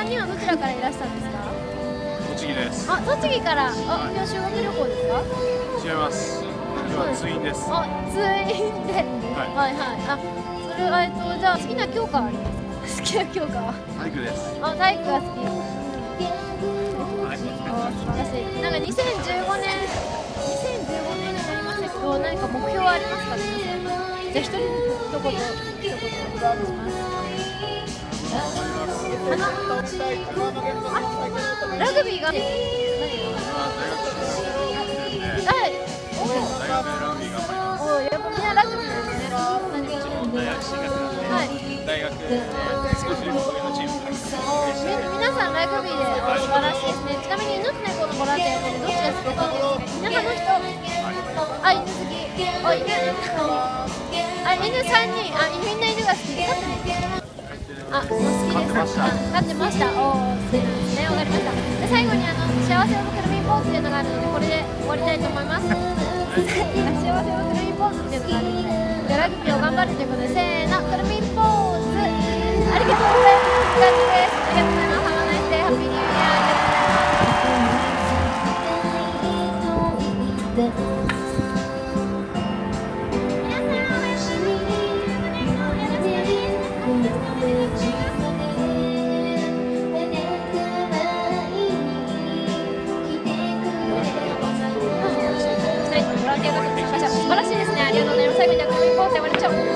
3人はどちらからいらしたんですか？ 栃木です。 あ、栃木から。あ、今日修学旅行ですか？ 違います。今日は通院です。 あ、通院で。はいはい。あ、それはじゃあ好きな教科はありますか？好きな教科は？ 体育です。 あ、体育が好き。 はい。 あ、素晴らしい。なんか2015年になりましたけど、何か目標はありますか？皆さん。じゃあ一人ずつ一言お願いします。ラグビーがはい。 大学でラグビー頑張ります。 お、やっぱみんなラグビーですね。 大学進学なんで、はい、大学で少し上のチーム皆さんラグビーで素晴らしいですね。ちなみに犬って猫のボランティアってどっちが好きですか？田舎の人。あ、犬好き。あ、犬。あ、犬3人。あ、みんな犬が好き。あ、好きです。飼ってました。おー、好きなんですね。わかりました。で、最後に幸せをくるみポーズっていうのがあるので、これで終わりたいと思います。幸せをくるみポーズっていうのがあるので、ラグビーを頑張るということで、せーの、くるみポーズ。ありがとうございます。感じです。ありがとうございます。Have a nice day. Happy New Year. ありがとうございます。素晴らしいですね。ありがとうございます。最後にはくるみポーズで終わりましょう。